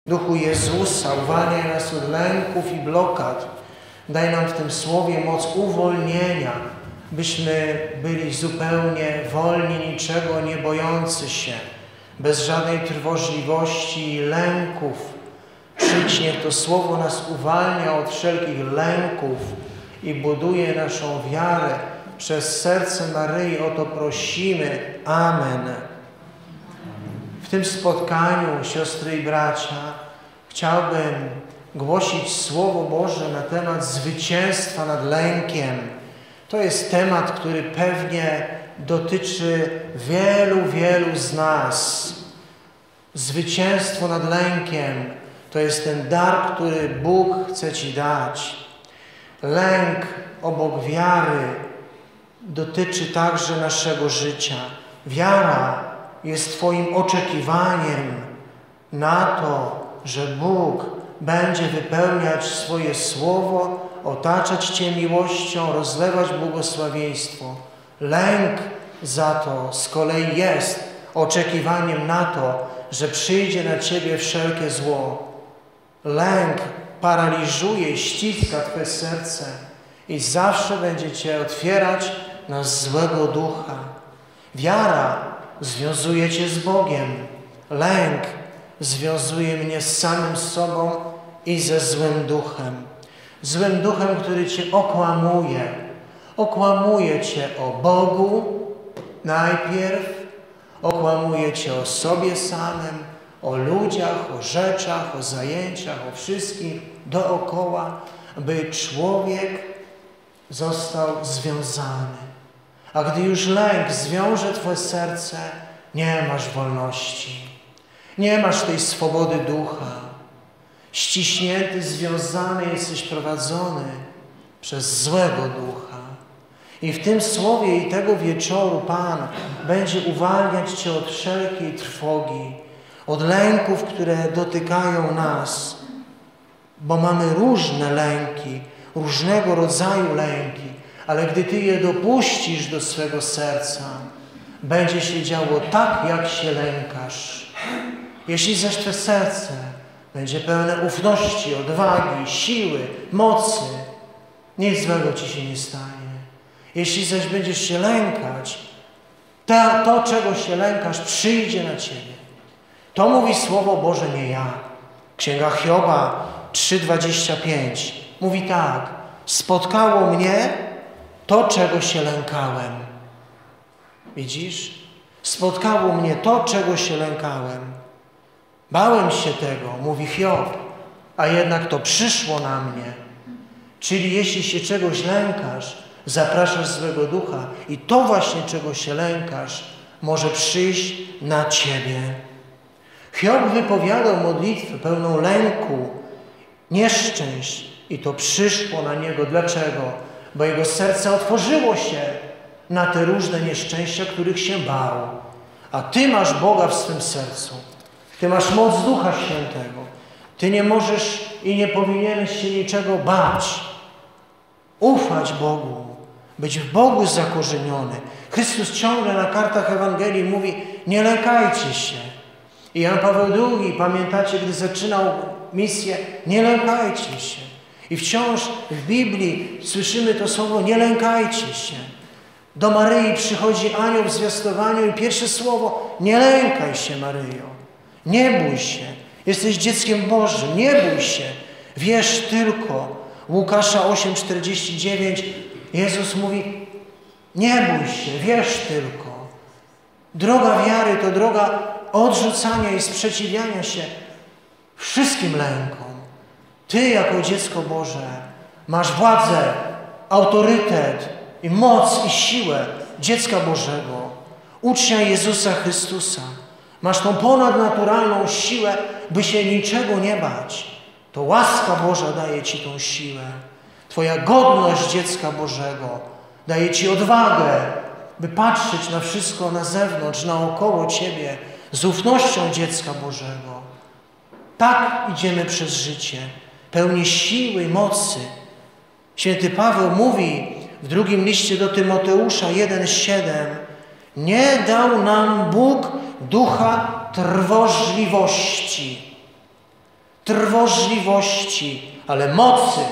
Duchu Jezusa, uwalniaj nas od lęków i blokad. Daj nam w tym słowie moc uwolnienia, byśmy byli zupełnie wolni, niczego nie bojący się, bez żadnej trwożliwości i lęków. Przyjdź, niech to słowo nas uwalnia od wszelkich lęków i buduje naszą wiarę. Przez serce Maryi o to prosimy. Amen. W tym spotkaniu, siostry i bracia, chciałbym głosić Słowo Boże na temat zwycięstwa nad lękiem. To jest temat, który pewnie dotyczy wielu z nas. Zwycięstwo nad lękiem to jest ten dar, który Bóg chce Ci dać. Lęk obok wiary dotyczy także naszego życia. Wiara jest Twoim oczekiwaniem na to, że Bóg będzie wypełniać swoje słowo, otaczać Cię miłością, rozlewać błogosławieństwo. Lęk za to z kolei jest oczekiwaniem na to, że przyjdzie na Ciebie wszelkie zło. Lęk paraliżuje, ściska Twoje serce i zawsze będzie Cię otwierać na złego ducha. Wiara związuje Cię z Bogiem. Lęk związuje mnie z samym sobą i ze złym duchem. Złym duchem, który Cię okłamuje. Okłamuje Cię o Bogu najpierw, okłamuje Cię o sobie samym, o ludziach, o rzeczach, o zajęciach, o wszystkim dookoła, by człowiek został związany. A gdy już lęk zwiąże Twoje serce, nie masz wolności. Nie masz tej swobody ducha. Ściśnięty, związany jesteś prowadzony przez złego ducha. I w tym słowie i tego wieczoru Pan będzie uwalniać Cię od wszelkiej trwogi, od lęków, które dotykają nas. Bo mamy różne lęki, różnego rodzaju lęki, ale gdy Ty je dopuścisz do swego serca, będzie się działo tak, jak się lękasz. Jeśli zaś Twe serce będzie pełne ufności, odwagi, siły, mocy, nic złego Ci się nie stanie. Jeśli zaś będziesz się lękać, to, czego się lękasz, przyjdzie na Ciebie. To mówi Słowo Boże, nie ja. Księga Hioba 3:25 mówi tak: spotkało mnie to, czego się lękałem. Widzisz? Spotkało mnie to, czego się lękałem. Bałem się tego, mówi Hiob, a jednak to przyszło na mnie. Czyli jeśli się czegoś lękasz, zapraszasz złego ducha i to właśnie, czego się lękasz, może przyjść na Ciebie. Hiob wypowiadał modlitwę pełną lęku, nieszczęść i to przyszło na niego. Dlaczego? Bo jego serce otworzyło się na te różne nieszczęścia, których się bał. A Ty masz Boga w swym sercu. Ty masz moc Ducha Świętego. Ty nie możesz i nie powinieneś się niczego bać. Ufać Bogu. Być w Bogu zakorzeniony. Chrystus ciągle na kartach Ewangelii mówi: nie lękajcie się. I Jan Paweł II, pamiętacie, gdy zaczynał misję, nie lękajcie się. I wciąż w Biblii słyszymy to słowo: nie lękajcie się. Do Maryi przychodzi anioł w zwiastowaniu i pierwsze słowo: nie lękaj się, Maryjo. Nie bój się. Jesteś dzieckiem Bożym. Nie bój się. Wierz tylko. Łukasza 8:49 Jezus mówi: nie bój się, wierz tylko. Droga wiary to droga odrzucania i sprzeciwiania się wszystkim lękom. Ty jako dziecko Boże masz władzę, autorytet i moc i siłę dziecka Bożego, ucznia Jezusa Chrystusa. Masz tą ponadnaturalną siłę, by się niczego nie bać. To łaska Boża daje Ci tą siłę. Twoja godność dziecka Bożego daje Ci odwagę, by patrzeć na wszystko na zewnątrz, naokoło Ciebie z ufnością dziecka Bożego. Tak idziemy przez życie, pełni siły i mocy. Święty Paweł mówi w drugim liście do Tymoteusza 1:7: nie dał nam Bóg ducha trwożliwości. trwożliwości, ale mocy,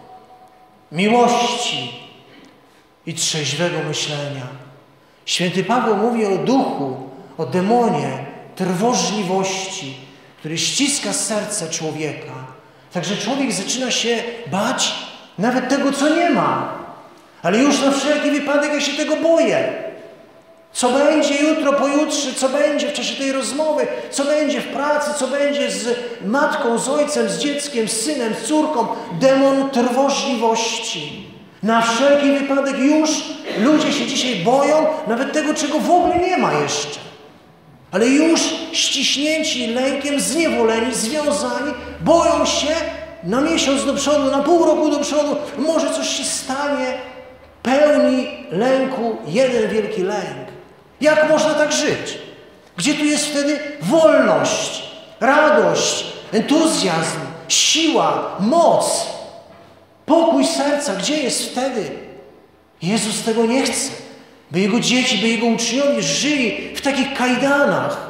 miłości i trzeźwego myślenia. Święty Paweł mówi o duchu, o demonie trwożliwości, który ściska serce człowieka. Także człowiek zaczyna się bać nawet tego, co nie ma. Ale już na wszelki wypadek ja się tego boję. Co będzie jutro, pojutrze, co będzie w czasie tej rozmowy, co będzie w pracy, co będzie z matką, z ojcem, z dzieckiem, z synem, z córką. Demon trwożliwości. Na wszelki wypadek już ludzie się dzisiaj boją nawet tego, czego w ogóle nie ma jeszcze. Ale już ściśnięci lękiem, zniewoleni, związani, boją się na miesiąc do przodu, na pół roku do przodu. Może coś się stanie, pełni lęku, jeden wielki lęk. Jak można tak żyć? Gdzie tu jest wtedy wolność, radość, entuzjazm, siła, moc, pokój serca? Gdzie jest wtedy? Jezus tego nie chce, by Jego dzieci, by Jego uczniowie żyli w takich kajdanach.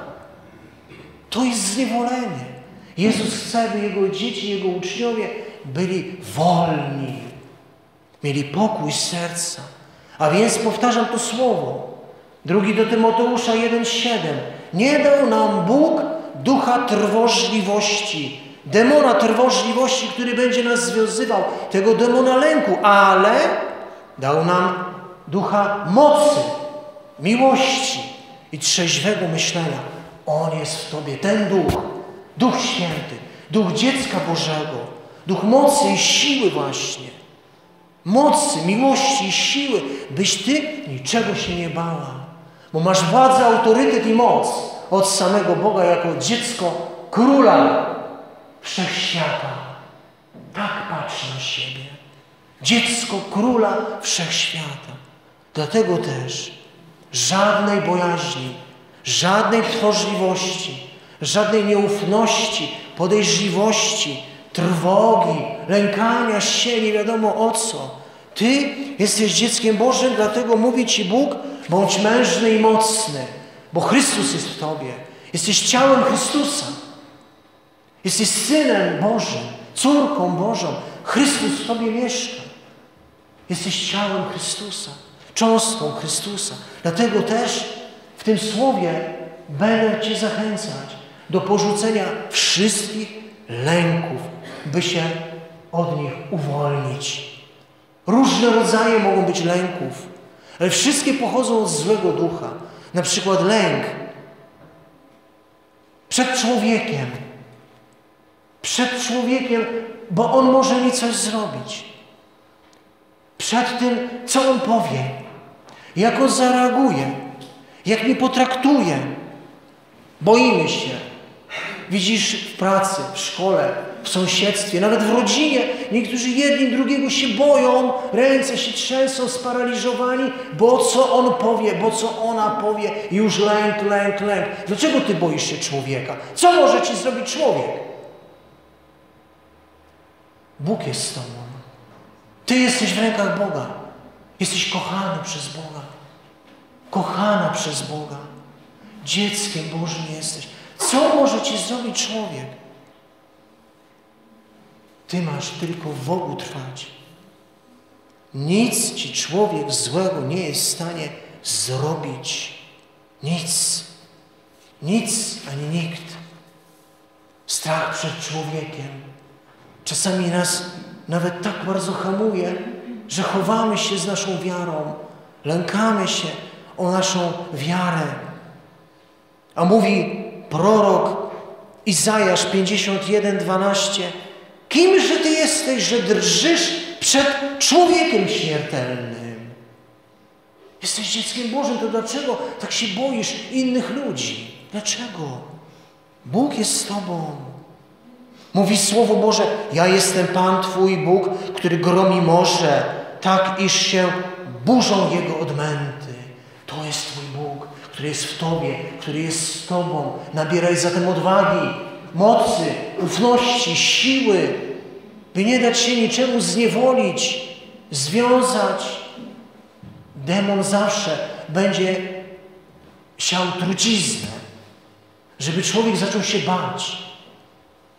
To jest zniewolenie. Jezus chce, by Jego dzieci, Jego uczniowie byli wolni, mieli pokój serca. A więc powtarzam to słowo. 2 do Tymoteusza 1,7. Nie dał nam Bóg ducha trwożliwości, demona trwożliwości, który będzie nas związywał, tego demona lęku, ale dał nam ducha mocy, miłości i trzeźwego myślenia. On jest w Tobie, ten duch, Duch Święty, duch dziecka Bożego, duch mocy i siły właśnie. Mocy, miłości i siły, byś Ty niczego się nie bała. Bo masz władzę, autorytet i moc od samego Boga jako dziecko Króla Wszechświata. Tak patrz na siebie. Dziecko Króla Wszechświata. Dlatego też żadnej bojaźni, żadnej trwożliwości, żadnej nieufności, podejrzliwości, trwogi, lękania się, nie wiadomo o co. Ty jesteś dzieckiem Bożym, dlatego mówi Ci Bóg, bądź mężny i mocny, bo Chrystus jest w Tobie. Jesteś ciałem Chrystusa. Jesteś Synem Bożym, córką Bożą. Chrystus w Tobie mieszka. Jesteś ciałem Chrystusa, cząstką Chrystusa. Dlatego też w tym słowie będę Cię zachęcać do porzucenia wszystkich lęków, by się od nich uwolnić. Różne rodzaje mogą być lęków, ale wszystkie pochodzą od złego ducha. Na przykład lęk przed człowiekiem, bo on może mi coś zrobić. Przed tym, co on powie, jak on zareaguje, jak mnie potraktuje. Boimy się. Widzisz w pracy, w szkole, w sąsiedztwie, nawet w rodzinie. Niektórzy jedni drugiego się boją, ręce się trzęsą, sparaliżowani, bo co on powie, bo co ona powie. I już lęk, lęk, lęk. Dlaczego ty boisz się człowieka? Co może ci zrobić człowiek? Bóg jest z tobą. Ty jesteś w rękach Boga. Jesteś kochany przez Boga. Kochana przez Boga. Dzieckiem Bożym jesteś. Co może ci zrobić człowiek? Ty masz tylko w Bogu trwać. Nic ci człowiek złego nie jest w stanie zrobić. Nic. Nic ani nikt. Strach przed człowiekiem czasami nas nawet tak bardzo hamuje, że chowamy się z naszą wiarą. Lękamy się o naszą wiarę. A mówi prorok Izajasz 51:12: Kimże ty jesteś, że drżysz przed człowiekiem śmiertelnym? Jesteś dzieckiem Bożym, to dlaczego tak się boisz innych ludzi? Dlaczego? Bóg jest z tobą. Mówi Słowo Boże: ja jestem Pan Twój Bóg, który gromi morze, tak iż się burzą jego odmęty. To jest Twój Bóg, który jest w Tobie, który jest z Tobą. Nabieraj zatem odwagi, mocy, ufności, siły, by nie dać się niczemu zniewolić, związać. Demon zawsze będzie siał truciznę, żeby człowiek zaczął się bać.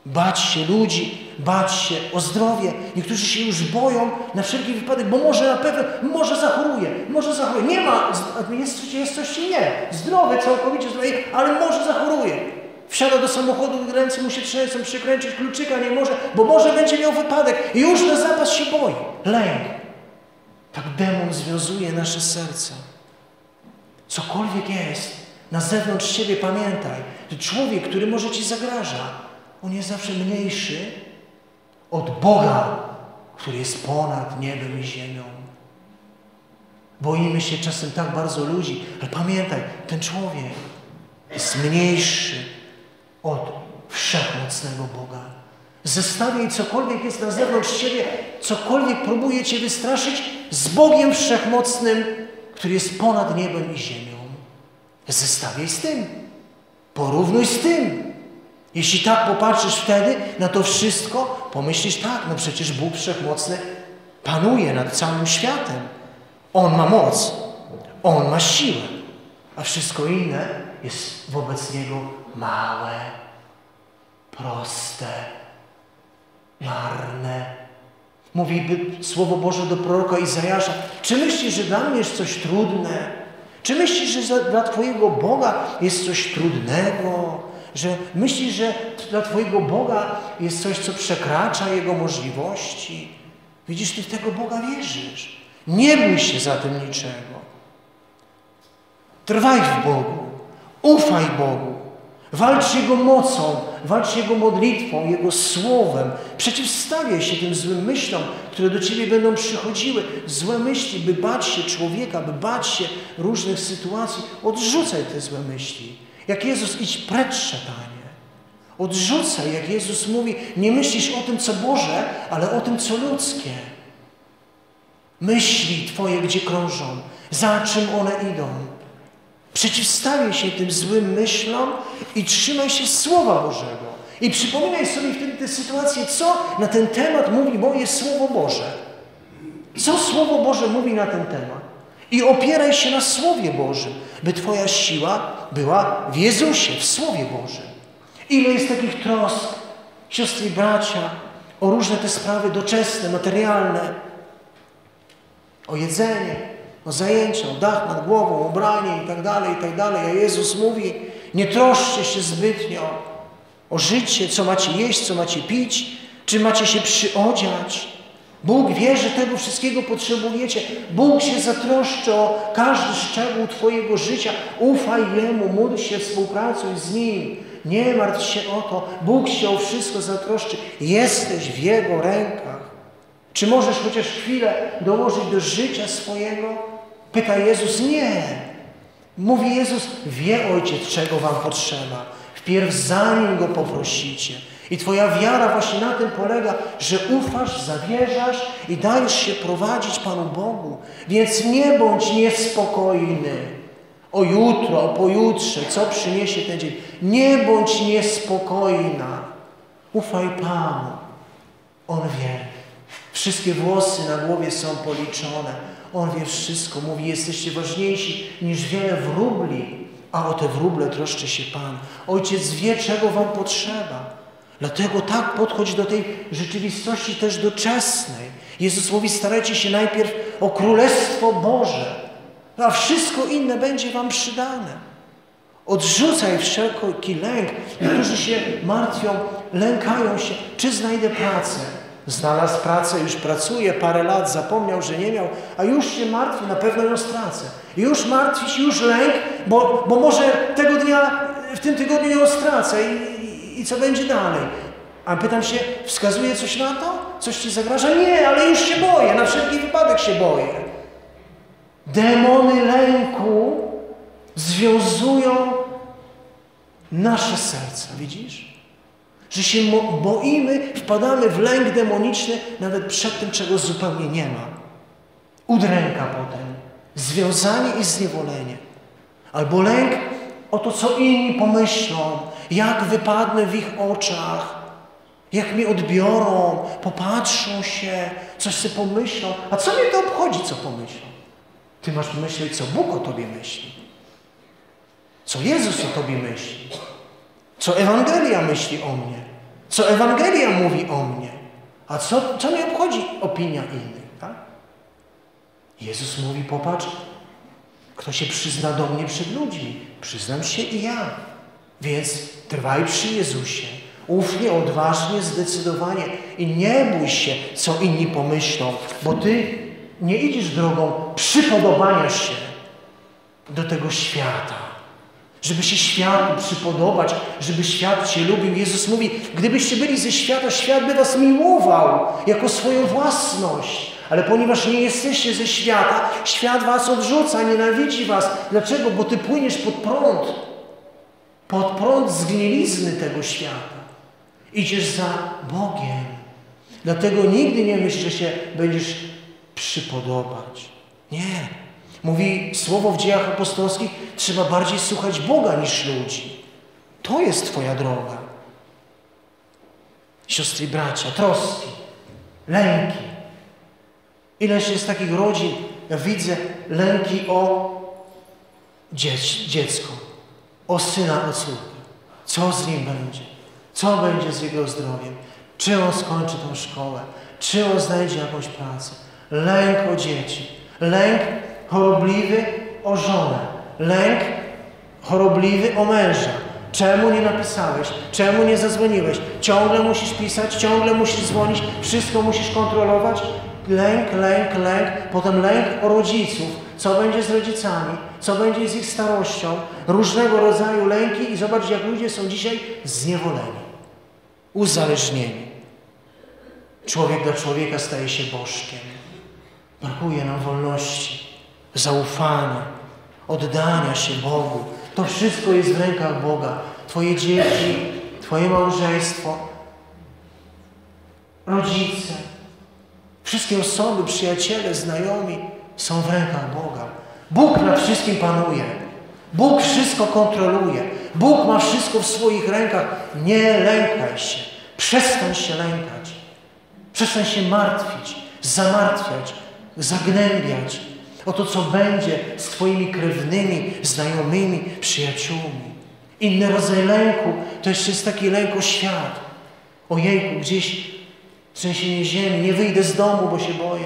Bać się ludzi, bać się o zdrowie. Niektórzy się już boją na wszelki wypadek, bo może na pewno, może zachoruje. Nie ma, jest coś czy nie. Zdrowy, całkowicie zdrowy, ale może zachoruje. Wsiada do samochodu, ręce mu się trzęsą, przykręcić kluczyka nie może, bo może będzie miał wypadek i już na zapas się boi. Lęk. Tak demon związuje nasze serca. Cokolwiek jest na zewnątrz ciebie, pamiętaj, że człowiek, który może ci zagraża, on jest zawsze mniejszy od Boga, który jest ponad niebem i ziemią. Boimy się czasem tak bardzo ludzi, ale pamiętaj, ten człowiek jest mniejszy od wszechmocnego Boga. Zestawiaj cokolwiek jest na zewnątrz ciebie, cokolwiek próbuje cię wystraszyć z Bogiem wszechmocnym, który jest ponad niebem i ziemią. Zestawiaj z tym. Porównuj z tym. Jeśli tak popatrzysz wtedy na to wszystko, pomyślisz tak, no przecież Bóg Wszechmocny panuje nad całym światem. On ma moc, On ma siłę, a wszystko inne jest wobec Niego małe, proste, marne. Mówi Słowo Boże do proroka Izajasza, czy myślisz, że dla mnie jest coś trudne? Czy myślisz, że dla Twojego Boga jest coś trudnego? Że myślisz, że dla Twojego Boga jest coś, co przekracza Jego możliwości? Widzisz, Ty w tego Boga wierzysz. Nie bój się zatem niczego. Trwaj w Bogu. Ufaj Bogu. Walcz Jego mocą, walcz Jego modlitwą, Jego słowem. Przeciwstawiaj się tym złym myślom, które do Ciebie będą przychodziły. Złe myśli, by bać się człowieka, by bać się różnych sytuacji. Odrzucaj te złe myśli. Jak Jezus, idź precz, szatanie. Odrzucaj, jak Jezus mówi, nie myślisz o tym, co Boże, ale o tym, co ludzkie. Myśli Twoje, gdzie krążą, za czym one idą. Przeciwstawiaj się tym złym myślom i trzymaj się Słowa Bożego. I przypominaj sobie wtedy tę sytuację, co na ten temat mówi moje Słowo Boże. Co Słowo Boże mówi na ten temat. I opieraj się na Słowie Bożym, by Twoja siła była w Jezusie, w Słowie Bożym. Ile jest takich trosk, siostry i bracia, o różne te sprawy doczesne, materialne, o jedzenie, o zajęcia, o dach nad głową, o ubranie i tak dalej, a Jezus mówi, nie troszczcie się zbytnio o życie, co macie jeść, co macie pić, czy macie się przyodziać. Bóg wie, że tego wszystkiego potrzebujecie. Bóg się zatroszczy o każdy szczegół Twojego życia. Ufaj Jemu, módl się, współpracuj z Nim. Nie martw się o to. Bóg się o wszystko zatroszczy. Jesteś w Jego rękach. Czy możesz chociaż chwilę dołożyć do życia swojego? Pyta Jezus. Nie. Mówi Jezus, wie Ojciec, czego wam potrzeba. Wpierw zanim Go poprosicie. I Twoja wiara właśnie na tym polega, że ufasz, zawierzasz i dajesz się prowadzić Panu Bogu. Więc nie bądź niespokojny o jutro, o pojutrze, co przyniesie ten dzień. Nie bądź niespokojna. Ufaj Panu. On wie. Wszystkie włosy na głowie są policzone. On wie wszystko. Mówi, jesteście ważniejsi niż wiele wróbli, a o te wróble troszczy się Pan. Ojciec wie, czego wam potrzeba. Dlatego tak podchodź do tej rzeczywistości też doczesnej. Jezus mówi, starajcie się najpierw o Królestwo Boże, a wszystko inne będzie wam przydane. Odrzucaj wszelki lęk. Niektórzy się martwią, lękają się, czy znajdę pracę. Znalazł pracę, już pracuje parę lat, zapomniał, że nie miał, a już się martwi, na pewno ją stracę. Już martwi się, już lęk, bo może tego dnia, w tym tygodniu ją stracę i co będzie dalej? A pytam się, wskazuje coś na to? Coś ci zagraża? Nie, ale już się boję, na wszelki wypadek się boję. Demony lęku związują nasze serca, widzisz? Że się boimy, wpadamy w lęk demoniczny nawet przed tym, czego zupełnie nie ma. Udręka potem, związanie i zniewolenie. Albo lęk o to, co inni pomyślą, jak wypadnę w ich oczach, jak mnie odbiorą, popatrzą się, coś sobie pomyślą. A co mnie to obchodzi, co pomyślą? Ty masz myśleć, co Bóg o tobie myśli. Co Jezus o tobie myśli. Co Ewangelia myśli o mnie. Co Ewangelia mówi o mnie? A co mnie obchodzi opinia innych? Tak? Jezus mówi, popatrz, kto się przyzna do mnie przed ludźmi, przyznam się i ja. Więc trwaj przy Jezusie. Ufnie, odważnie, zdecydowanie i nie bój się, co inni pomyślą, bo ty nie idziesz drogą przypodobania się do tego świata. Żeby się światu przypodobać, żeby świat cię lubił. Jezus mówi, gdybyście byli ze świata, świat by was miłował jako swoją własność. Ale ponieważ nie jesteście ze świata, świat was odrzuca, nienawidzi was. Dlaczego? Bo ty płyniesz pod prąd zgnilizny tego świata. Idziesz za Bogiem. Dlatego nigdy nie myśl, że się będziesz przypodobać. Nie. Mówi słowo w Dziejach Apostolskich, trzeba bardziej słuchać Boga niż ludzi. To jest twoja droga. Siostry i bracia, troski, lęki. Ileż jest takich rodzin, ja widzę lęki o dziecko, o syna, o córkę. Co z nim będzie? Co będzie z jego zdrowiem? Czy on skończy tą szkołę? Czy on znajdzie jakąś pracę? Lęk o dzieci. Lęk chorobliwy o żonę. Lęk chorobliwy o męża. Czemu nie napisałeś? Czemu nie zadzwoniłeś? Ciągle musisz pisać, ciągle musisz dzwonić, wszystko musisz kontrolować. Lęk, lęk, lęk. Potem lęk o rodziców. Co będzie z rodzicami? Co będzie z ich starością? Różnego rodzaju lęki i zobacz, jak ludzie są dzisiaj zniewoleni, uzależnieni. Człowiek dla człowieka staje się bożkiem. Brakuje nam wolności, zaufania, oddania się Bogu. To wszystko jest w rękach Boga. Twoje dzieci, twoje małżeństwo, rodzice, wszystkie osoby, przyjaciele, znajomi są w rękach Boga. Bóg nad wszystkim panuje. Bóg wszystko kontroluje. Bóg ma wszystko w swoich rękach. Nie lękaj się. Przestań się lękać. Przestań się martwić, zamartwiać, zagnębiać o to, co będzie z twoimi krewnymi, znajomymi, przyjaciółmi. Inny rodzaj lęku to jeszcze jest taki lęk o świat. Ojejku, gdzieś trzęsienie ziemi, nie wyjdę z domu, bo się boję.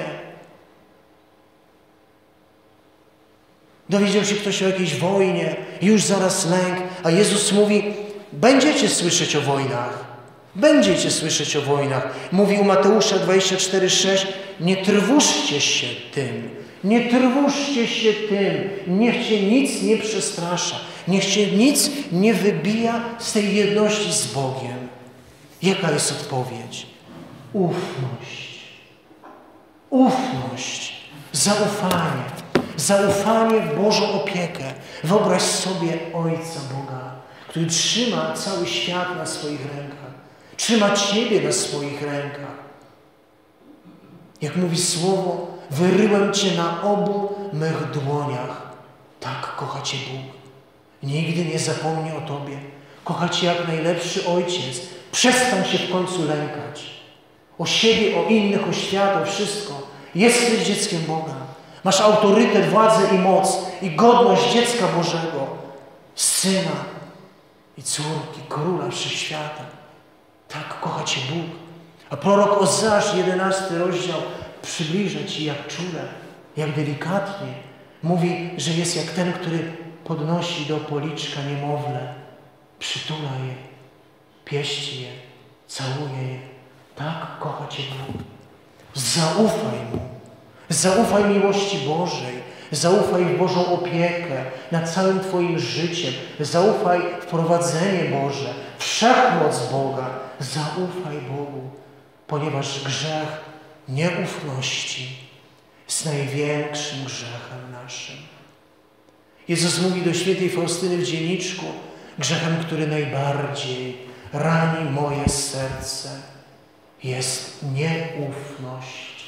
Dowiedział się ktoś o jakiejś wojnie, już zaraz lęk, a Jezus mówi, będziecie słyszeć o wojnach. Będziecie słyszeć o wojnach. Mówi u Mateusza 24,6, nie trwóżcie się tym. Nie trwóżcie się tym. Niech cię nic nie przestrasza. Niech cię nic nie wybija z tej jedności z Bogiem. Jaka jest odpowiedź? Ufność. Ufność. Zaufanie. Zaufanie w Bożą opiekę. Wyobraź sobie Ojca Boga, który trzyma cały świat na swoich rękach. Trzyma ciebie na swoich rękach. Jak mówi słowo, wyryłem cię na obu mych dłoniach. Tak kocha cię Bóg. Nigdy nie zapomni o tobie. Kocha cię jak najlepszy ojciec. Przestań się w końcu lękać. O siebie, o innych, o świat, o wszystko. Jesteś dzieckiem Boga. Masz autorytet, władzę i moc i godność dziecka Bożego, syna i córki, króla wszechświata. Tak kocha cię Bóg. A prorok Ozeasz, 11 rozdział, przybliża ci jak czule, jak delikatnie. Mówi, że jest jak ten, który podnosi do policzka niemowlę, przytula je, pieści je, całuje je. Tak kocha cię Bóg. Zaufaj Mu. Zaufaj miłości Bożej. Zaufaj w Bożą opiekę nad całym twoim życiem. Zaufaj w prowadzenie Boże, wszechmoc Boga. Zaufaj Bogu, ponieważ grzech nieufności jest największym grzechem naszym. Jezus mówi do świętej Faustyny w dzienniczku, grzechem, który najbardziej rani moje serce, jest nieufność.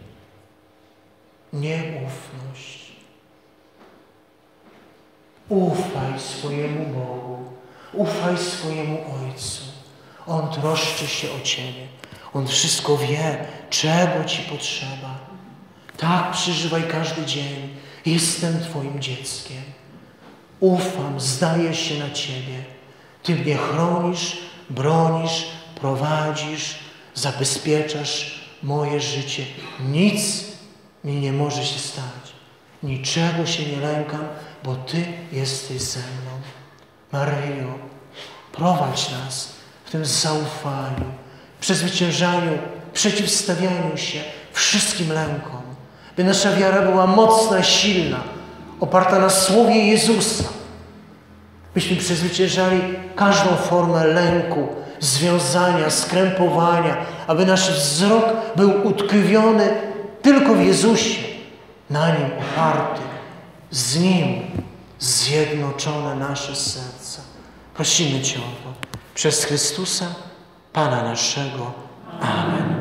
Nieufność. Ufaj swojemu Bogu. Ufaj swojemu Ojcu. On troszczy się o ciebie. On wszystko wie, czego ci potrzeba. Tak przeżywaj każdy dzień. Jestem twoim dzieckiem. Ufam, zdaję się na ciebie. Ty mnie chronisz, bronisz, prowadzisz, zabezpieczasz moje życie. Nic mi nie może się stać. Niczego się nie lękam, bo Ty jesteś ze mną. Maryjo, prowadź nas w tym zaufaniu, przezwyciężaniu, przeciwstawianiu się wszystkim lękom, by nasza wiara była mocna, silna, oparta na Słowie Jezusa, byśmy przezwyciężali każdą formę lęku, związania, skrępowania, aby nasz wzrok był utkwiony tylko w Jezusie, na Nim oparty, z Nim zjednoczone nasze serca. Prosimy Cię o to przez Chrystusa, Pana naszego. Amen.